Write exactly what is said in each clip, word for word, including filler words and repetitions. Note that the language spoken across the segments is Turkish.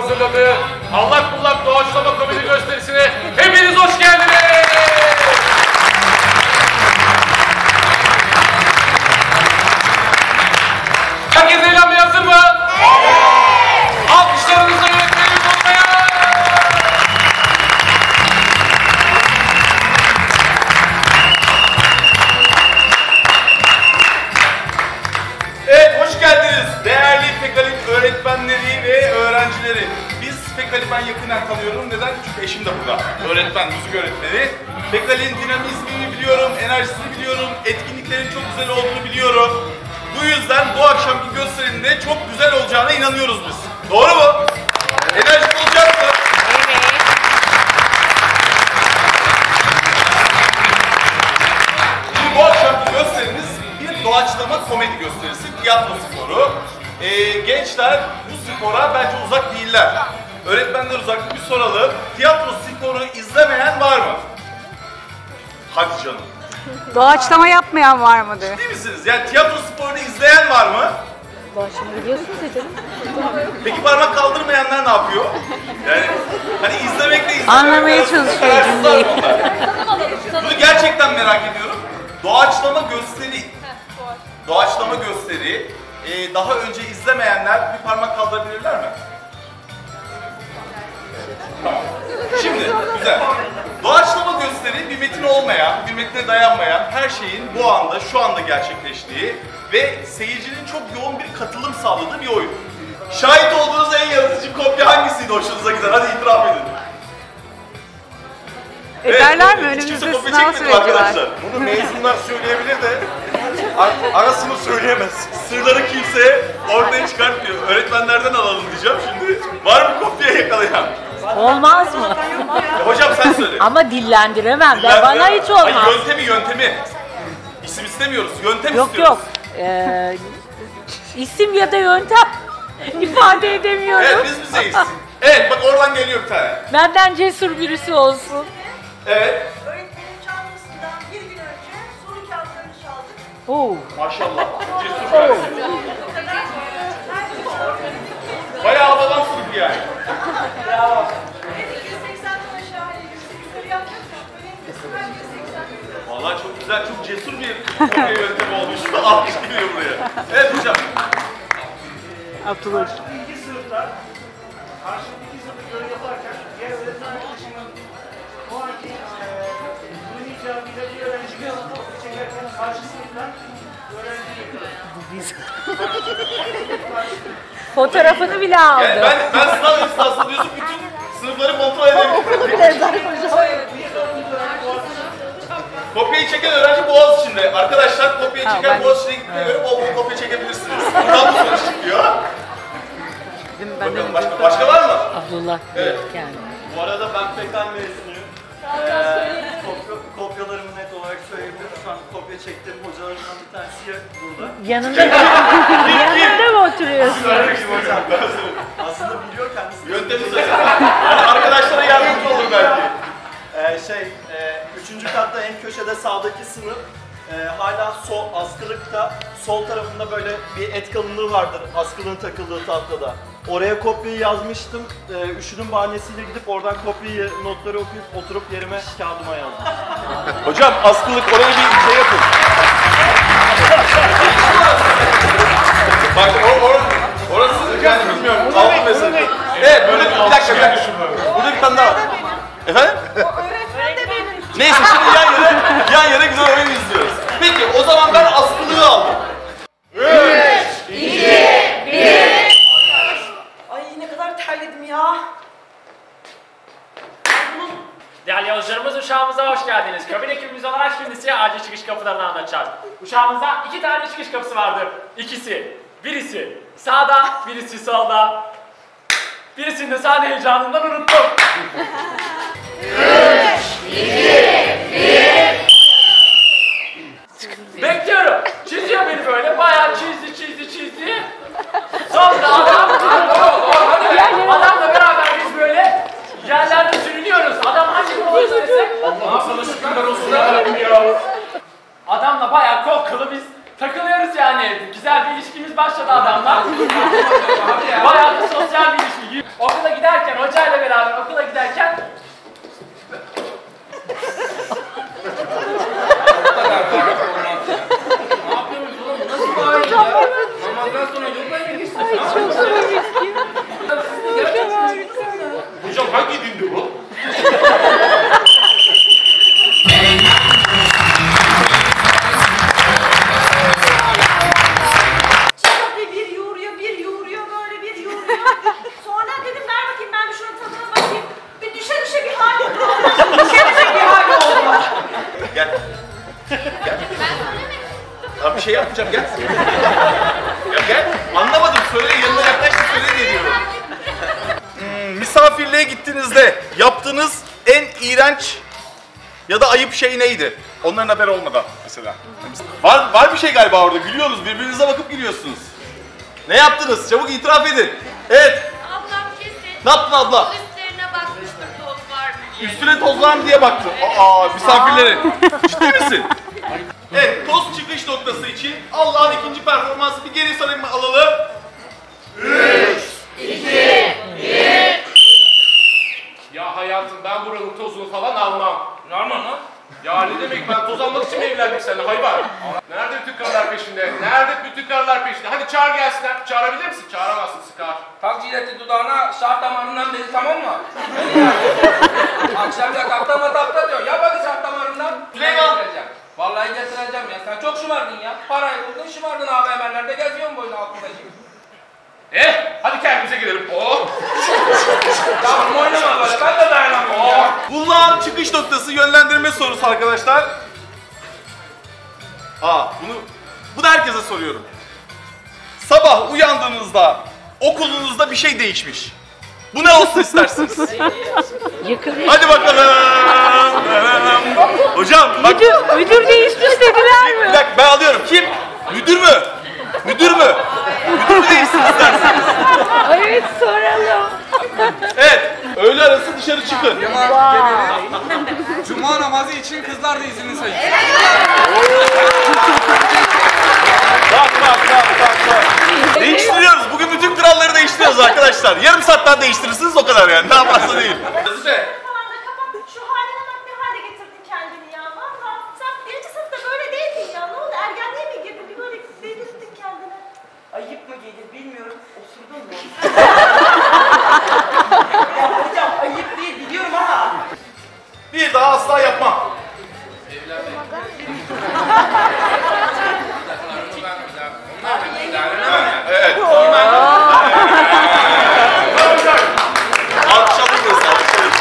hazırladığı Allak Bullak Doğaçlama Komedi gösterisine hepiniz hoş geldiniz. Herkes eğlenmeye hazır mı? Evet! Alkışlarınızla yönetmenimiz olmaya! Evet, hoş geldiniz değerli Fekalit öğretmenleri ve öğrencileri. Biz Fekalit'i ben yakından tanıyorum. Neden? Çünkü eşim de burada. Öğretmen, müzik öğretmeni. Fekalit'in dinamizmini biliyorum, enerjisini biliyorum, etkinliklerin çok güzel olduğunu biliyorum. Bu yüzden bu akşamki gösterinin de çok güzel olacağına inanıyoruz biz. Doğru mu? Enerjik olacak mı? Evet. Şimdi bu akşamki gösterimiz bir doğaçlama komedi gösterisi, tiyatro sporu. Ee, gençler bu spora bence uzak değiller. Öğretmenler uzak, bir soralım. Tiyatro sporu izlemeyen var mı? Hadi canım. Doğaçlama yapmayan var mıdır? Ciddi misiniz? Yani tiyatro sporunu izleyen var mı? Doğaçlama biliyorsunuz ya canım. Peki parmak kaldırmayanlar ne yapıyor? Yani hani izlemekle izlemek anlamaya çalışıyor cümleyi. Bunu gerçekten merak ediyorum. Doğaçlama gösteri. Doğaçlama gösteri. Ee, daha önce izlemeyenler bir parmak kaldırabilirler mi? Tamam. Şimdi güzel. Doğaçlama gösteri bir metin olmayan, bir metne dayanmayan her şeyin bu anda, şu anda gerçekleştiği ve seyircinin çok yoğun bir katılım sağladığı bir oyun. Şahit olduğunuz en yaratıcı kopya hangisiydi hoşunuza giden? Hadi itiraf edin. Ederler mi? Evet, Önümüzde sınav süreci var. Bunu mezunlar söyleyebilir de ar arasını söyleyemez. Sırları kimse ortaya çıkartmıyor. Öğretmenlerden alalım diyeceğim şimdi. Var mı kopya yakalayan? Olmaz mı? Ya hocam sen söyle. Ama dillendiremem. Dillendiremem. Bana hiç olmaz. Ay, yöntemi yöntemi. İsim istemiyoruz. Yöntem yok istiyoruz. yok. Ee, isim ya da yöntem ifade edemiyorum. Evet biz bizeyiz. Evet bak oradan geliyor bir tane. Benden cesur birisi olsun. Evet. Öğretmenin çantasından bir gün önce soru kağıtlarını çaldık. Oo. Maşallah. Cesur yani. Bayağı havadan sınıf yani. Bravo. yüz seksenden aşağı yüksek yaptık. Böyle yüz seksen. Vallahi çok güzel, çok cesur bir kopya yöntemi olmuş. Alkış geliyor buraya. Evet hocam. Atılır. İlk sınıfta karşılıklı sınıfta görev yaparken diğer öğretmen arkadaşımın o anki bunun icabıyla bir öğrenciyi kopya çekerken karşı sınıftan öğrenciyi Fotoğrafını bile aldı. Yani ben, ben sınav esnasında diyorsun bütün sınıfları kontrol edebilirim. Kopyayı çeken öğrenci Boğaz içinde. Arkadaşlar kopyayı Ha, çeken ben- Boğaz içine gitmeye göre bol bol kopya çekebilirsiniz. Buradan bu sonuç çıkıyor. Bakalım başka, başka var mı? Abdullah Evet. yani. Bu arada ben Pekan mezunuyum. Ee, kopya, kopyalarımı net olarak söyleyebilirim. Şu an kopya çektiğim hocalarımdan bir tanesi ya burada. Yanında yanında mı oturuyorsun? hocam. Aslında biliyor kendisi. Yöntemi söyle. Yani arkadaşlara yardımcı olur belki. Ee, şey, e, üçüncü katta en köşede sağdaki sınıf. E, hala sol, askılıkta sol tarafında böyle bir et kalınlığı vardır askılığın takıldığı tahtada. Oraya kopyayı yazmıştım. E, üşüdüm bahanesiyle gidip oradan kopyayı, notları okuyup oturup yerime kağıdıma yazdım. Hocam askılık oraya bir şey yapın. Bak o, or, orası yani bilmiyorum. Aldım mesela. Evet burada bir, bir dakika bir dakika. Burada bir tane daha var. Efendim? Öğretmen de benim. Neyse şimdi yan yana, yan yana güzel oyun izliyoruz. Peki o zaman ben askılığı aldım. üç, iki, bir. Ay ne kadar terledim ya. Değerli yolcularımız, uçağımıza hoş geldiniz. Kabin ekibimiz olarak şimdi size acil çıkış kapılarını anlatacağız. Uçağımızda iki tane çıkış kapısı vardır. İkisi, birisi sağda, birisi solda. Birisini de sahne heyecanından unuttum. üç, iki, bir. Bekliyorum. Çiziyor beni böyle, bayağı çizdi, çizdi, çizdi. Sonra adam, adamla beraber biz böyle yerlerde sürünüyoruz. Adam hangi kola söylesek, Allah'ım sana şükürler olsun ya. Adamla bayağı korkulu biz takılıyoruz yani. Güzel bir ilişkimiz başladı adamla. Bayağı da sosyal bir ilişki. Okula giderken, hocayla beraber okula giderken ne yapıyoruz oğlum? Bu nasıl bir aile ya? Namazdan sonra yolda girmişsin. Ay çok komik. Hocam hangi dindi bu? Şöyle bir yoğuruyor, bir yoğuruyor, böyle bir yoğuruyor. Sonra dedim ver bakayım ben bir şuna tadına bakayım. Bir düşe düşe bir hal oldu. Düşe düşe bir hal oldu. Gel. Gel. Abi bir şey yapmayacağım gel. Ya gel. Anlamadım söyle yanına yaklaş da söyle diye diyorum. Hmm, misafirliğe gittiğinizde yaptığınız en iğrenç ya da ayıp şey neydi? Onların haberi olmadan mesela. Var var bir şey galiba orada. Gülüyorsunuz. Birbirinize bakıp gülüyorsunuz. Ne yaptınız? Çabuk itiraf edin. Evet. Ablam kesin Ne yaptın abla? üstlerine bakmıştır toz var mı diye. Üstüne toz var mı diye baktı. Aa misafirlerin. Ciddi misin? Evet toz çıkış noktası için Allah'ın ikinci performansı bir geri sarayım alalım. Ya hayatım ben buranın tozunu falan almam. Normal lan. Ya ne demek ben toz almak için mi evlendik seninle hayvan? Nerede bütün karılar peşinde? Nerede bütün karılar peşinde? Hadi çağır gelsinler. Çağırabilir misin? Çağıramazsın sıkar. Tak cileti dudağına şah damarından beri tamam mı? Akşam ya kapta matapta diyor. Yap hadi şah damarından. Süleyman. Getireceğim. Vallahi getireceğim ya. Sen çok şımardın ya. Parayı buldun şımardın A V M'lerde geziyorsun boyuna altındaki. Eh hadi kendimize gidelim. Oh. Yavrum oynama böyle. Ben de dayanamıyorum ya. Bulunan çıkış noktası yönlendirme sorusu arkadaşlar. Aa bunu bu da herkese soruyorum. Sabah uyandığınızda okulunuzda bir şey değişmiş. Bu ne olsun istersiniz? Yakın. Hadi bakalım. Hocam bak. Müdür, müdür değişmiş dediler Bir mi? dakika ben alıyorum. Kim? Müdür mü? Müdür mü? Müdür mü değilsin isterseniz? Evet soralım. Evet. Öğle arası dışarı çıkın. Cuma namazı için kızlar da izinli sayın. Bak bak bak bak bak. Değiştiriyoruz. Bugün bütün kralları değiştiriyoruz arkadaşlar. Yarım saatten değiştirirsiniz o kadar yani. Daha fazla değil. Azize. Falan da kapat. Şu haline bak ne hale getirdin kendini ya. Valla sen birinci sınıfta böyle değildin ya. Ne oldu ergenliğe mi girdin? Bir böyle delirttin kendini. Ayıp mı gelir bilmiyorum. Osurdun mu? Ya hocam ayıp değil biliyorum ama. Bir daha asla yapmam. Evet. Alkışladınız, alkışladınız.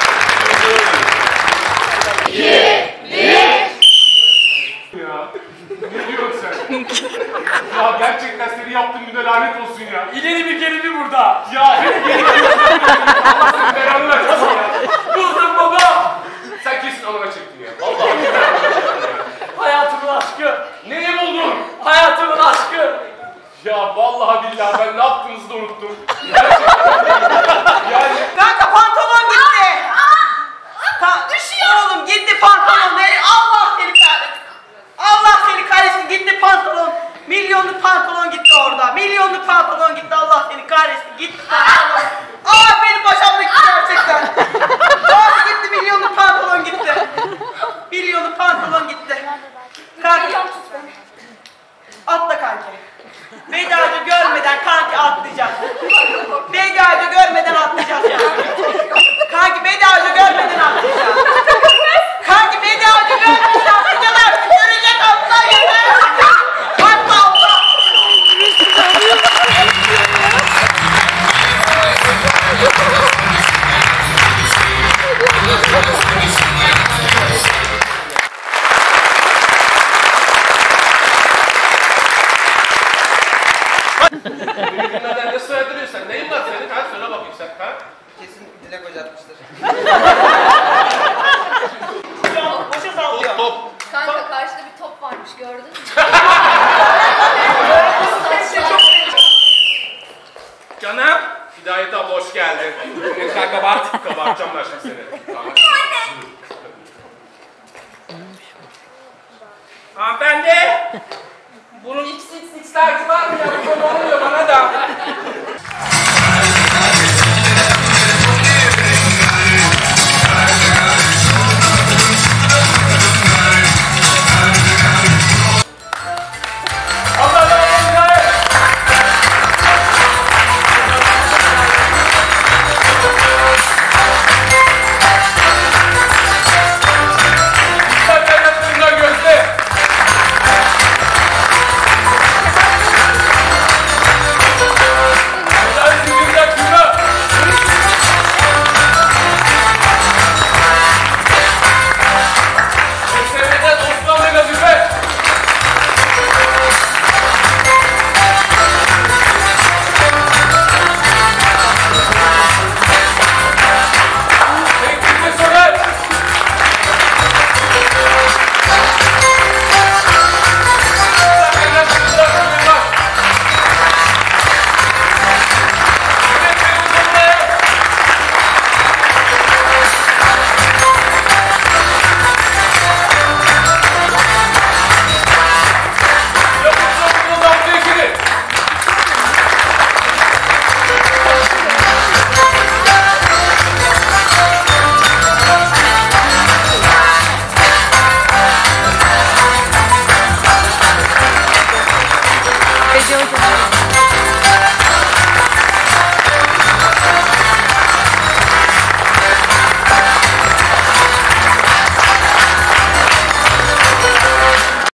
Ya ne diyorsun sen? Ya gerçekten seni yaptığım güne lanet olsun ya. ileri bir geri bir burada. Ya hep geri gidiyorsun. Allah seni belanı versin ya. Buldum baba. Sen kesin alana çektin ya. Vallahi. Hayatımın aşkı. Neyi buldun? Hayatımın aşkı. Ya vallahi billahi ben ne yaptığınızı da unuttum. Gerçekten. Yani Kanka pantolon gitti. Pa Düşüyor. Oğlum gitti pantolon. Ne? Allah seni kahretsin. Allah seni kahretsin gitti pantolon. Milyonluk pantolon gitti orada. Milyonluk pantolon gitti Allah seni kahretsin. Gitti pantolon. Aa benim başımda gitti gerçekten. Aa gitti milyonluk pantolon gitti. Milyonluk pantolon gitti. Kanka. Atla kanki. Bedacı görmeden kanki atlayacağız. Bedacı görmeden atlayacağız yani. Kanki bedacı görmeden atlayacağız. Kanki bedacı görmeden atlayacağız artık. Görecek atla yeter. Atla atla. benim günlerden ne soyadırıyorsun sen? Neyin var senin? Hadi söyle bakayım sen. Ha? Kesin dilek hocatmıştır. Boşa sallıyor. Top. Kanka karşıda bir top varmış gördün mü? Canım. Hidayet abla hoş geldin. Sen kabart. Kabartacağım ben şimdi seni.